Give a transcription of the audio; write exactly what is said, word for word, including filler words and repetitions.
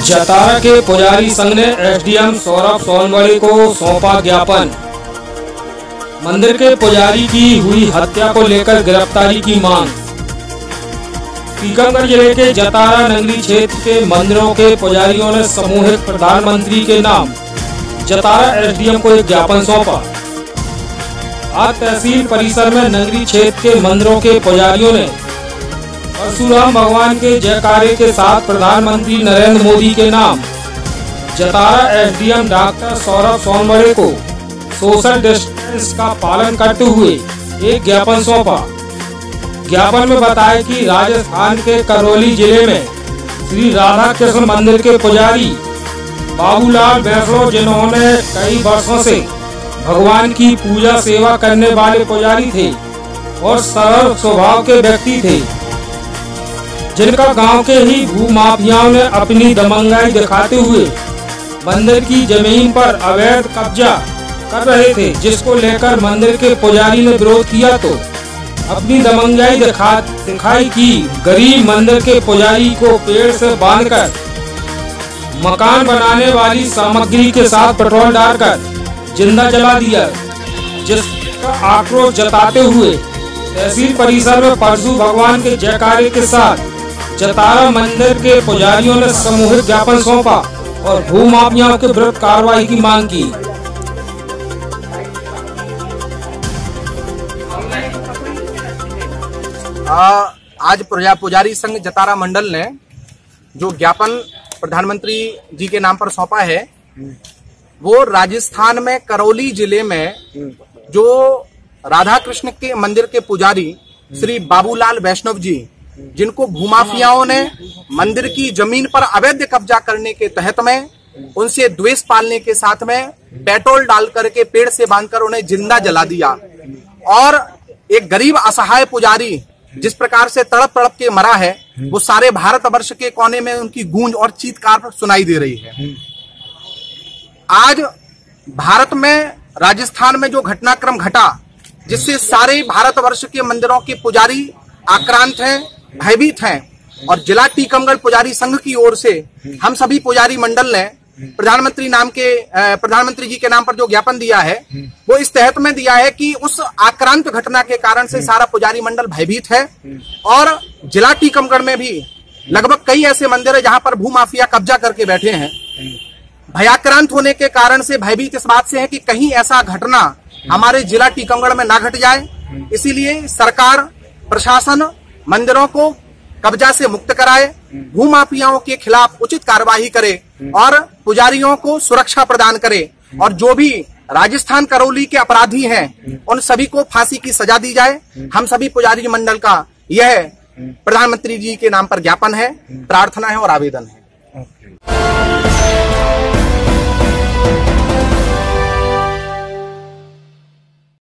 जतारा के पुजारी संघ ने एसडीएम सौरभ सोनवड़े को सौंपा ज्ञापन। मंदिर के पुजारी की हुई हत्या को लेकर गिरफ्तारी की मांग। टीकमगढ़ जिले के जतारा नगरी क्षेत्र के मंदिरों के पुजारियों ने सामूहिक प्रधानमंत्री के नाम जतारा एसडीएम को एक ज्ञापन सौंपा। आज तहसील परिसर में नगरी क्षेत्र के मंदिरों के पुजारियों ने परशुराम भगवान के जयकारे के साथ प्रधानमंत्री नरेंद्र मोदी के नाम जतारा एसडीएम डॉक्टर सौरभ सोनवड़े को सोशल डिस्टेंस का पालन करते हुए एक ज्ञापन सौंपा। ज्ञापन में बताया कि राजस्थान के करौली जिले में श्री राधा कृष्ण मंदिर के पुजारी बाबूलाल वैष्णव, जिन्होंने कई वर्षों से भगवान की पूजा सेवा करने वाले पुजारी थे और सरल स्वभाव के व्यक्ति थे, जिनका गांव के ही भूमाफियाओं ने अपनी दबंगाई दिखाते हुए मंदिर की जमीन पर अवैध कब्जा कर रहे थे, जिसको लेकर मंदिर के पुजारी ने विरोध किया तो अपनी दबंगाई दिखा दिखाई कि गरीब मंदिर के पुजारी को पेड़ से बांधकर मकान बनाने वाली सामग्री के साथ पेट्रोल डालकर जिंदा जला दिया, जिसका आक्रोश जताते हुए तहसील परिसर में परशु भगवान के जयकारे के साथ जतारा मंदिर के पुजारियों ने सामूहिक ज्ञापन सौंपा और भूमाफियाओं के विरुद्ध कार्रवाई की मांग की। आ, आज पुजारी संघ जतारा मंडल ने जो ज्ञापन प्रधानमंत्री जी के नाम पर सौंपा है, वो राजस्थान में करौली जिले में जो राधा कृष्ण के मंदिर के पुजारी श्री बाबूलाल वैष्णव जी, जिनको भूमाफियाओं ने मंदिर की जमीन पर अवैध कब्जा करने के तहत में उनसे द्वेष पालने के साथ में पेट्रोल डाल करके पेड़ से बांधकर उन्हें जिंदा जला दिया और एक गरीब असहाय पुजारी जिस प्रकार से तड़प तड़प के मरा है, वो सारे भारतवर्ष के कोने में उनकी गूंज और चीत्कार सुनाई दे रही है। आज भारत में राजस्थान में जो घटनाक्रम घटा, जिससे सारे भारतवर्ष के मंदिरों के पुजारी आक्रांत हैं, भयभीत हैं, और जिला टीकमगढ़ पुजारी संघ की ओर से हम सभी पुजारी मंडल ने प्रधानमंत्री नाम के प्रधानमंत्री जी के नाम पर जो ज्ञापन दिया है, वो इस तहत में दिया है कि उस आक्रांत घटना के कारण से सारा पुजारी मंडल भयभीत है और जिला टीकमगढ़ में भी लगभग कई ऐसे मंदिर है जहां पर भूमाफिया कब्जा करके बैठे हैं। भयाक्रांत होने के कारण से भयभीत इस बात से है कि कहीं ऐसा घटना हमारे जिला टीकमगढ़ में ना घट जाए, इसीलिए सरकार प्रशासन मंदिरों को कब्जा से मुक्त कराए, भूमाफियाओं के खिलाफ उचित कार्रवाई करे और पुजारियों को सुरक्षा प्रदान करे, और जो भी राजस्थान करौली के अपराधी हैं उन सभी को फांसी की सजा दी जाए। हम सभी पुजारी मंडल का यह प्रधानमंत्री जी के नाम पर ज्ञापन है, प्रार्थना है और आवेदन है।